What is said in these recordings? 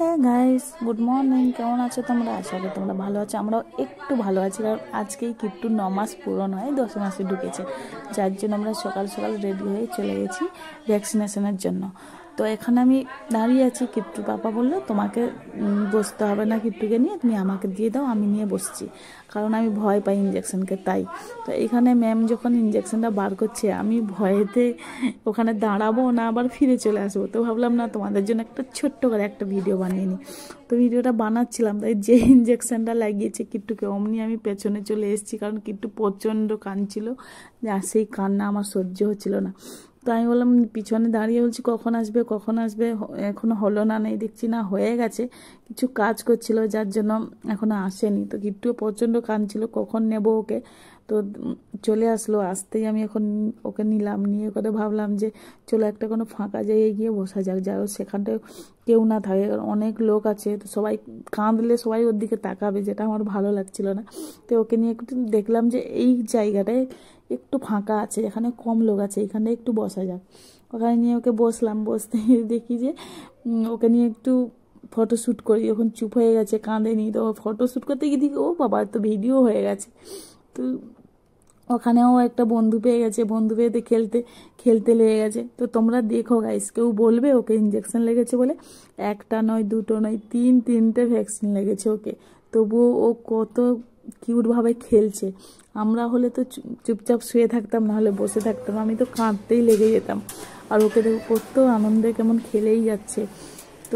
হ্যাঁ guys, good morning. কেমন আছো তোমরা? আশা করি তোমরা ভালো আছো। আমরাও একটু ভালো আছি, কারণ আজকেই কিট্টু 9 মাস পূরণ হয়, 10 মাসে ঢুকেছে, যার জন্য আমরা সকাল সকাল রেডি হয়ে চলে গেছি ভ্যাকসিনেশনের জন্য। তো এখানে আমি দাঁড়িয়ে আছি। কিট্টুর পাপা বললো তোমাকে বসতে হবে না, কিট্টুকে নিয়ে তুমি আমাকে দিয়ে দাও, আমি নিয়ে বসছি, কারণ আমি ভয় পাই ইঞ্জেকশনকে। তাই তো এখানে ম্যাম যখন ইঞ্জেকশনটা বার করছে, আমি ভয়েতে ওখানে দাঁড়াবো না, আবার ফিরে চলে আসবো। তো ভাবলাম না, তোমাদের জন্য একটা ছোট্ট করে একটা ভিডিও বানিয়ে নিই। তো ভিডিওটা বানাচ্ছিলাম, তাই যে ইঞ্জেকশনটা লাগিয়েছে কিট্টুকে, অমনি আমি পেছনে চলে এসেছি, কারণ কিট্টু প্রচণ্ড কাঁদছিল, আর সেই কান্না আমার সহ্য হচ্ছিল না। তো আমি বললাম, পিছনে দাঁড়িয়ে বলছি কখন আসবে কখন আসবে, এখনো হলো না, নেই দেখছি না হয়ে গেছে, কিছু কাজ করছিল যার জন্য এখনো আসেনি। তো কিট্টুও প্রচণ্ড কাঁদছিল, কখন নেব ওকে। তো চলে আসলো, আসতেই আমি এখন ওকে নিলাম, নিয়ে করে ভাবলাম যে চলো একটা কোনো ফাঁকা জায়গায় গিয়ে বসা যাক, যাই হোক সেখানটায় কেউ না থাকে, অনেক লোক আছে, তো সবাই কাঁদলে সবাই ওর দিকে তাকাবে, যেটা আমার ভালো লাগছিল না। তো ওকে নিয়ে একটু দেখলাম যে এই জায়গাটায় একটু ফাঁকা আছে, এখানে কম লোক আছে, এখানে একটু বসা যাক। ওখানে নিয়ে ওকে বসলাম, বসতে দেখি যে ওকে নিয়ে একটু ফটোশ্যুট করি। যখন চুপ হয়ে গেছে, কাঁদেনি, তো ফটোশ্যুট করতে গিয়ে দেখি ও বাবা, তো ভিডিও হয়ে গেছে। তো ওখানেও একটা বন্ধু পেয়ে গেছে, বন্ধু পেয়েতে খেলতে খেলতে লেগে গেছে। তো তোমরা দেখো গাইস, কেউ বলবে ওকে ইঞ্জেকশন লেগেছে বলে, একটা নয় দুটো নয় তিনটে ভ্যাকসিন লেগেছে ওকে, তবুও ও কত কিউটভাবে খেলছে। আমরা হলে তো চুপচাপ শুয়ে থাকতাম, নাহলে বসে থাকতাম, আমি তো কাঁদতেই লেগে যেতাম। আর ওকে দেখো কত আনন্দে কেমন খেলেই যাচ্ছে। তো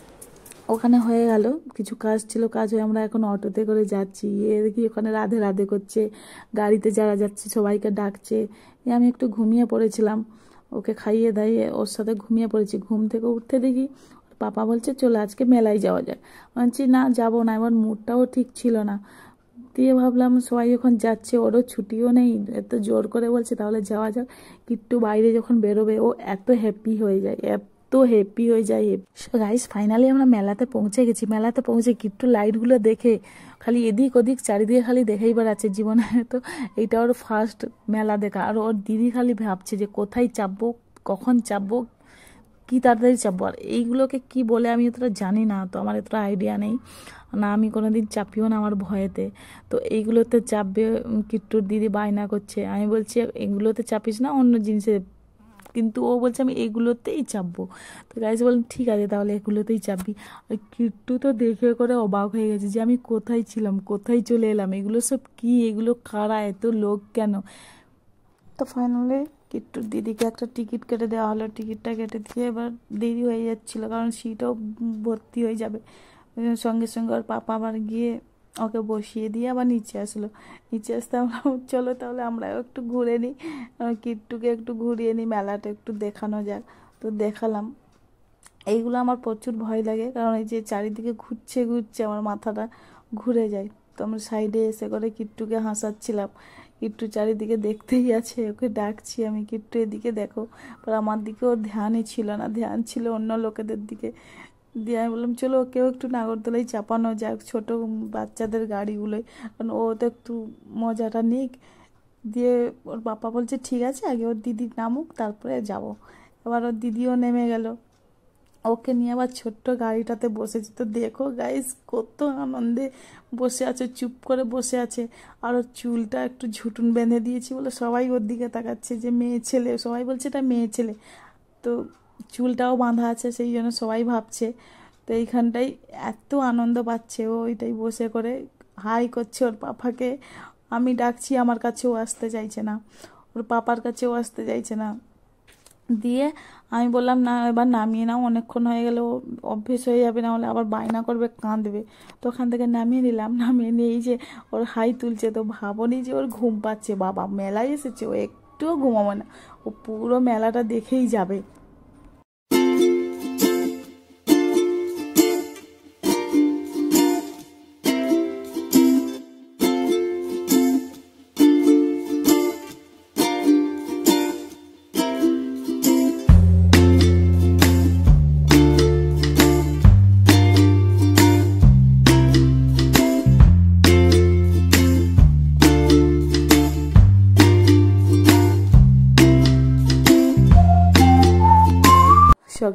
ওখানে হয়ে গেল, কিছু কাজ ছিল, কাজ হয়ে আমরা এখন অটোতে করে যাচ্ছি। দেখি ওখানে রাধে রাধে করছে, গাড়িতে যারা যাচ্ছে সবাইকে ডাকছে। আমি একটু ঘুমিয়ে পড়েছিলাম, ওকে খাইয়ে দাইয়ে ওর সাথে ঘুমিয়ে পড়েছি। ঘুম থেকে উঠতে দেখি পাপা বলছে চলো আজকে মেলায় যাওয়া যায়। বলছি না, যাবো না, এবার মুডটাও ঠিক ছিল না। দিয়ে ভাবলাম সবাই যখন যাচ্ছে, ওরও ছুটিও নেই, এত জোর করে বলছে তাহলে যাওয়া যাক। কিট্টু বাইরে যখন বেরোবে ও এত হ্যাপি হয়ে যায়, তো হ্যাপি হয়ে যায়। গাইস, ফাইনালি আমরা মেলাতে পৌঁছে গেছি। মেলাতে পৌঁছে কিট্টু লাইটগুলো দেখে খালি এদিক ওদিক চারিদিকে খালি দেখেই বেড়াচ্ছে। জীবনে তো এইটা ওর ফার্স্ট মেলা দেখা। আর ওর দিদি খালি ভাবছে যে কোথায় চাপবো, কখন চাপবো, কি তাড়াতাড়ি চাপবো। আর এইগুলোকে কি বলে আমি অতটা জানি না, তো আমার এতটা আইডিয়া নেই না, আমি কোনোদিন চাপিও না আমার ভয়েতে। তো এইগুলোতে চাপবে, কিট্টুর দিদি বায়না করছে, আমি বলছি এগুলোতে চাপিস না, অন্য জিনিসে, কিন্তু ও বলছে আমি এগুলোতেই চাপবো। তো গাইস বললাম ঠিক আছে তাহলে এগুলোতেই চাপবি। আর কিট্টু তো দেখে করে অবাক হয়ে গেছে যে আমি কোথায় ছিলাম, কোথায় চলে এলাম, এগুলো সব কি, এগুলো কারা, এত লোক কেন। তো ফাইনালি কিট্টুর দিদিকে একটা টিকিট কেটে দেওয়া হলো, টিকিটটা কেটে দিয়ে এবার দেরি হয়ে যাচ্ছিলো, কারণ সিটও ভর্তি হয়ে যাবে। সঙ্গে সঙ্গে ওর পাপা আবার গিয়ে ওকে বসিয়ে দিয়ে আবার নিচে আসলো। নিচে আসতে আমরা চলো তাহলে আমরাও একটু ঘুরে নিই, কিট্টুকে একটু ঘুরিয়ে নিই, মেলাটা একটু দেখানো যাক। তো দেখালাম। এইগুলো আমার প্রচুর ভয় লাগে, কারণ এই যে চারিদিকে ঘুরছে ঘুরছে আমার মাথাটা ঘুরে যায়। তো আমরা সাইডে এসে করে কিট্টুকে হাসাচ্ছিলাম, কিট্টু চারিদিকে দেখতেই আছে, ওকে ডাকছি আমি, কিট্টু এদিকে দেখো। পর আমার দিকে ওর ধ্যানই ছিল না, ধ্যান ছিল অন্য লোকেদের দিকে। দিয়ে আমি বললাম চলো ওকেও একটু নাগরদোলায় চাপানো যাক, ছোটো বাচ্চাদের গাড়িগুলোয়, কারণ ও তো একটু মজাটা নিক। দিয়ে ওর বাবা বলছে ঠিক আছে, আগে ওর দিদি নামুক তারপরে যাব। এবার ওর দিদিও নেমে গেল, ওকে নিয়ে আবার ছোট্ট গাড়িটাতে বসেছি। তো দেখো গাইস, কত আনন্দে বসে আছে, চুপ করে বসে আছে। আর ওর চুলটা একটু ঝুটুন বেঁধে দিয়েছি বলে সবাই ওর দিকে তাকাচ্ছে যে মেয়ে ছেলে, সবাই বলছে এটা মেয়ে ছেলে। তো চুলটাও বাঁধা আছে, সেই জন্য সবাই ভাবছে। তো এইখানটাই এত আনন্দ পাচ্ছে ও, ওইটাই বসে করে হাই করছে ওর পাপাকে। আমি ডাকছি, আমার কাছেও আসতে চাইছে না, ওর পাপার কাছেও আসতে চাইছে না। দিয়ে আমি বললাম না, এবার নামিয়ে নাও, অনেকক্ষণ হয়ে গেলে ও অভ্যেস হয়ে যাবে, না হলে আবার বায়না করবে, কাঁদবে। তো ওখান থেকে নামিয়ে নিলাম, নামিয়ে নিয়ে এই যে ওর হাই তুলছে। তো ভাবনি যে ওর ঘুম পাচ্ছে, বাবা মেলায় এসেছে, ও একটুও ঘুমাবে না, ও পুরো মেলাটা দেখেই যাবে।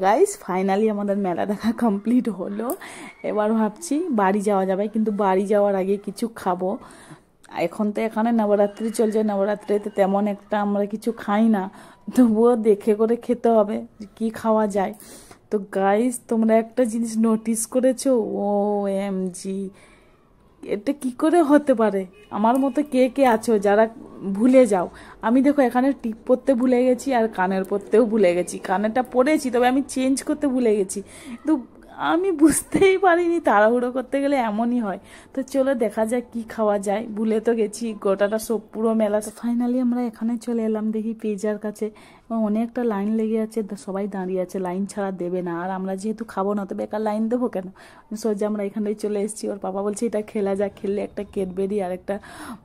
গাইস ফাইনালি আমাদের মেলা দেখা কমপ্লিট হলো। এবার ভাবছি বাড়ি যাওয়া যাবে, কিন্তু বাড়ি যাওয়ার আগে কিছু খাবো। এখন তো এখানে নবরাত্রি চলছে, নবরাত্রিতে তেমন একটা আমরা কিছু খাই না, তবুও দেখে করে খেতে হবে যে কী খাওয়া যায়। তো গাইস তোমরা একটা জিনিস নোটিস করেছো? OMG, এটা কি করে হতে পারে? আমার মতো কে কে আছো যারা ভুলে যাও? আমি দেখো এখানে টিপ পরতে ভুলে গেছি আর কানের পরতেও ভুলে গেছি। কানেরটা পরেছি, তবে আমি চেঞ্জ করতে ভুলে গেছি, কিন্তু আমি বুঝতেই পারিনি। তাড়াহুড়ো করতে গেলে এমনই হয়। তো চলো দেখা যাক কি খাওয়া যায়। ভুলে তো গেছি গোটাটা সব পুরো মেলা। ফাইনালি আমরা এখানে চলে এলাম, দেখি পিৎজার কাছে এবং অনেকটা লাইন লেগে আছে, সবাই দাঁড়িয়ে আছে, লাইন ছাড়া দেবে না। আর আমরা যেহেতু খাবো না তো বেকার লাইন দেবো কেন, সোজা আমরা এখানেই চলে এসেছি। ওর পাপা বলছে এটা খেলা যাক, খেললে একটা ক্যাডবেরি আর একটা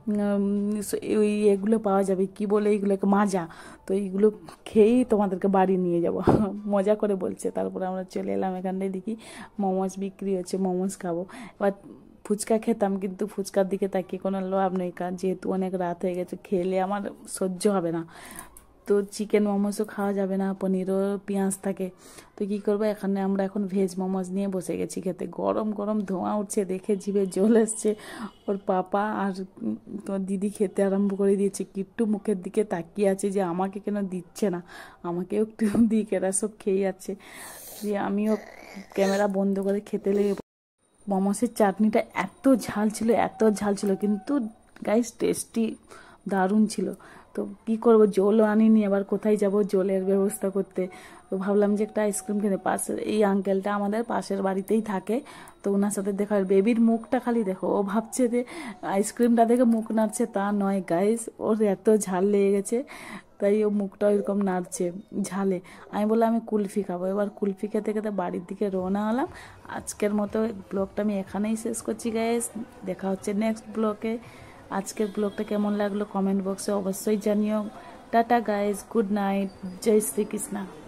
ওই এগুলো পাওয়া যাবে, কি বলে এইগুলোকে, মাজা। তো এইগুলো খেয়েই তোমাদেরকে বাড়ি নিয়ে যাব মজা করে বলছে। তারপরে আমরা চলে এলাম এখানটায়, দেখি মোমোস বিক্রি হচ্ছে, মোমোস খাবো। এবার ফুচকা খেতাম, কিন্তু ফুচকার দিকে তাকিয়ে কোনো লাভ নেই, কারণ যেহেতু অনেক রাত হয়ে গেছে, খেলে আমার সহ্য হবে না। তো চিকেন মোমোসও খাওয়া যাবে না, পনিরও পেঁয়াজ থাকে। তো কী করবো, এখানে আমরা এখন ভেজ মোমোস নিয়ে বসে গেছি খেতে। গরম গরম ধোঁয়া উঠছে, দেখে জিভে জল এসছে। ওর পাপা আর তোর দিদি খেতে আরম্ভ করে দিয়েছে। কিট্টু মুখের দিকে তাকিয়ে আছে যে আমাকে কেন দিচ্ছে না, আমাকেও একটু দিক। এরা সব খেয়ে যাচ্ছে, যে আমিও ক্যামেরা বন্ধ করে খেতে লেগে। মোমোসের চাটনিটা এত ঝাল ছিল, এত ঝাল ছিল, কিন্তু গাইস টেস্টি দারুণ ছিল। তো কী করবো, জলও আনিনি, আবার কোথায় যাব জলের ব্যবস্থা করতে। তো ভাবলাম যে একটা আইসক্রিম কিনে, পাশে এই আঙ্কেলটা আমাদের পাশের বাড়িতেই থাকে, তো ওনার সাথে দেখা। বেবির মুখটা খালি দেখো, ও ভাবছে যে আইসক্রিমটা দেখে মুখ নাড়ছে, তা নয় গাইস, ওর এত ঝাল লেগে গেছে, তাই ও মুখটা এরকম নাড়ছে ঝালে। আমি বললাম আমি কুলফি খাবো। এবার কুলফি খেতে খেতে বাড়ির দিকে রওনা হলাম। আজকের মতো ব্লগটা আমি এখানেই শেষ করছি গাইস, দেখা হচ্ছে নেক্সট ব্লগে। আজকের ব্লগটা কেমন লাগলো কমেন্ট বক্সে অবশ্যই জানিও। টাটা গাইস, গুড নাইট, জয় শ্রীকৃষ্ণ।